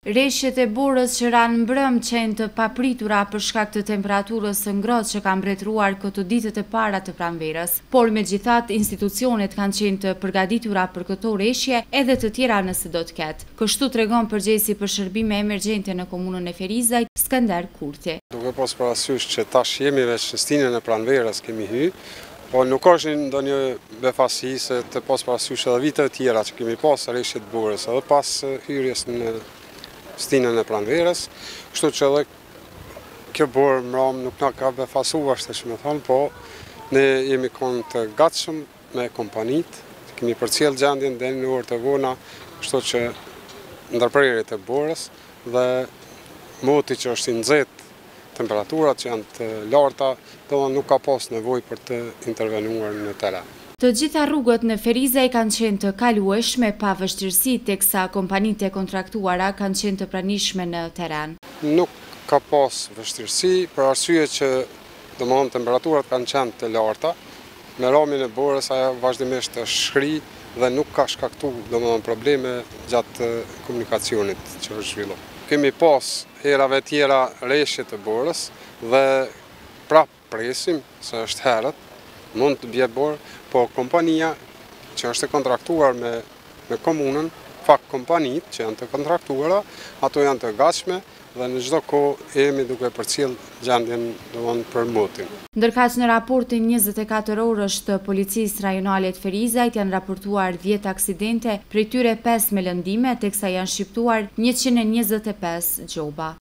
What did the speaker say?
Reshjet e Borës që ranë mbrëm qenë të papritura për shkak të temperaturës së ngrohtë që ka mbretëruar këto ditët e para të pranverës. Por megjithatë, institucionet kanë qenë të përgatitura për këto reshje edhe të tjera nëse do të ketë. Kështu tregon përgjegjësi për shërbime emergjente në komunën e Ferizajt, Skënder Kurti. Duke pas parasysh që tash jemi veç në stinën e pranverës kemi hyrë, po nuk është ndonjë befasi se të pas parasysh edhe vite të tjera që kemi pas reshjet Borës edhe pas hyrjes në stinën e pranverës, kështu që edhe kjo borë mram nuk na ka befasuar, që me thonë, po ne jemi konë të gatshëm me kompanit, kemi përcjell gjendjen deri në orët e vona, kështu që ndërprerjet e borës dhe moti që është i nxehtë, temperaturat që janë të larta, domethënë nuk ka pas nevojë për të intervenuar në teren. Të gjitha rrugët në Ferizaj kanë qenë të kalueshme pa vështirësi, teksa kompanitë e kontraktuara kanë qenë të pranishme në teren. Nuk ka pas vështirësi për arsye që domethënë temperaturat kanë qenë të larta, me ramin e borës ajo vazhdimisht është shkri dhe nuk ka shkaktuar domethënë probleme gjatë komunikacionit që është zhvilluar. Kemi pas herave tjera reshje të borës dhe prapë presim se është herët mund të bje borë, po kompania që është e kontraktuar me komunën, fakt kompanitë që janë të kontraktuara, ato janë të gatshme dhe në çdo kohë jemi duke përcjell gjendjen domthonë për motin. Ndërkaq në raportin 24 orësh të Policisë Rajonale të Ferizajt janë raportuar 10 aksidente, prej tyre 5 me lëndime, teksa janë shqiptuar 125 gjoba.